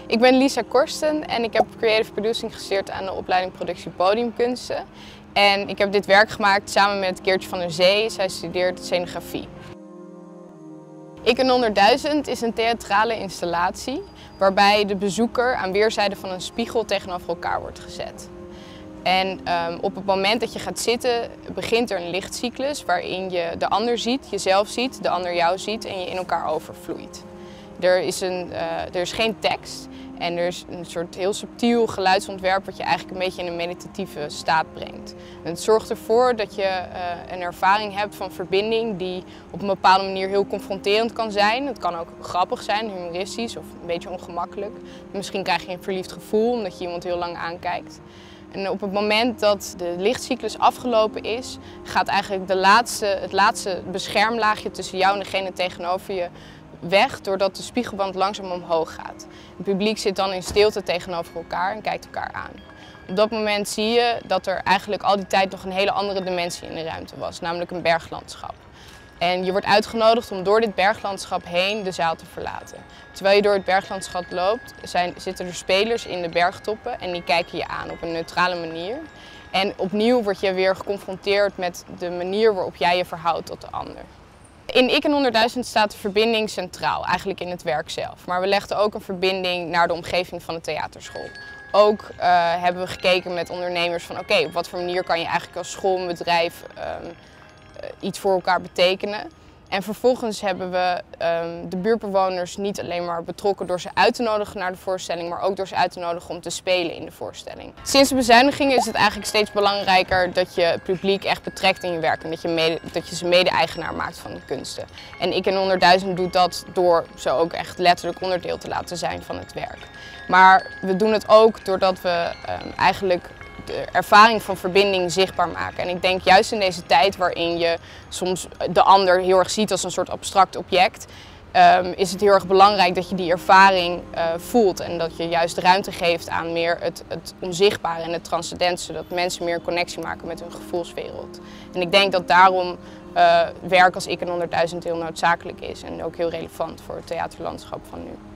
Ik ben Lisa Korsten en ik heb Creative Producing gestudeerd aan de opleiding Productie Podiumkunsten. En ik heb dit werk gemaakt samen met Keertje van der Zee. Zij studeert scenografie. Ik en 100.000 is een theatrale installatie waarbij de bezoeker aan weerszijden van een spiegel tegenover elkaar wordt gezet. En op het moment dat je gaat zitten begint er een lichtcyclus waarin je de ander ziet, jezelf ziet, de ander jou ziet en je in elkaar overvloeit. Er is geen tekst en er is een soort heel subtiel geluidsontwerp wat je eigenlijk een beetje in een meditatieve staat brengt. En het zorgt ervoor dat je een ervaring hebt van verbinding die op een bepaalde manier heel confronterend kan zijn. Het kan ook grappig zijn, humoristisch of een beetje ongemakkelijk. Misschien krijg je een verliefd gevoel omdat je iemand heel lang aankijkt. En op het moment dat de lichtcyclus afgelopen is, gaat eigenlijk het laatste beschermlaagje tussen jou en degene tegenover je weg, doordat de spiegelband langzaam omhoog gaat. Het publiek zit dan in stilte tegenover elkaar en kijkt elkaar aan. Op dat moment zie je dat er eigenlijk al die tijd nog een hele andere dimensie in de ruimte was, namelijk een berglandschap. En je wordt uitgenodigd om door dit berglandschap heen de zaal te verlaten. Terwijl je door het berglandschap loopt, zitten er spelers in de bergtoppen en die kijken je aan op een neutrale manier. En opnieuw word je weer geconfronteerd met de manier waarop jij je verhoudt tot de ander. In Ik en 100.000 staat de verbinding centraal, eigenlijk in het werk zelf. Maar we legden ook een verbinding naar de omgeving van de theaterschool. Ook hebben we gekeken met ondernemers van oké, op wat voor manier kan je eigenlijk als school en bedrijf iets voor elkaar betekenen. En vervolgens hebben we de buurtbewoners niet alleen maar betrokken door ze uit te nodigen naar de voorstelling, maar ook door ze uit te nodigen om te spelen in de voorstelling. Sinds de bezuinigingen is het eigenlijk steeds belangrijker dat je het publiek echt betrekt in je werk en dat je ze mede-eigenaar maakt van de kunsten. En Ik en 100.000 doet dat door ze ook echt letterlijk onderdeel te laten zijn van het werk. Maar we doen het ook doordat we eigenlijk de ervaring van verbinding zichtbaar maken. En ik denk juist in deze tijd waarin je soms de ander heel erg ziet als een soort abstract object, is het heel erg belangrijk dat je die ervaring voelt en dat je juist ruimte geeft aan meer het onzichtbare en het transcendent, zodat mensen meer een connectie maken met hun gevoelswereld. En ik denk dat daarom werk als Ik en 100.000 heel noodzakelijk is en ook heel relevant voor het theaterlandschap van nu.